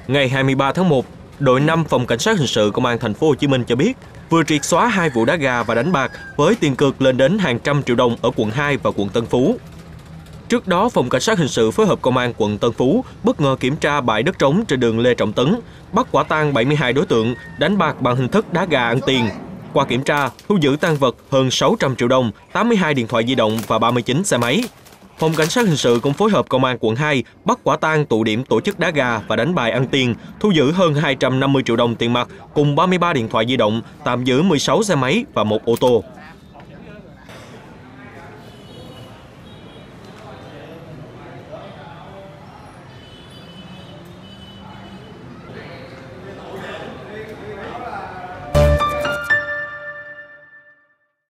Ngày 23 tháng 1, đội 5 Phòng Cảnh sát Hình sự Công an Thành phố Hồ Chí Minh cho biết vừa triệt xóa 2 vụ đá gà và đánh bạc với tiền cược lên đến hàng trăm triệu đồng ở quận 2 và quận Tân Phú. Trước đó, Phòng Cảnh sát Hình sự phối hợp Công an quận Tân Phú bất ngờ kiểm tra bãi đất trống trên đường Lê Trọng Tấn, bắt quả tang 72 đối tượng đánh bạc bằng hình thức đá gà ăn tiền. Qua kiểm tra, thu giữ tang vật hơn 600 triệu đồng, 82 điện thoại di động và 39 xe máy. Phòng Cảnh sát Hình sự cũng phối hợp Công an quận 2 bắt quả tang tụ điểm tổ chức đá gà và đánh bài ăn tiền, thu giữ hơn 250 triệu đồng tiền mặt cùng 33 điện thoại di động, tạm giữ 16 xe máy và 1 ô tô.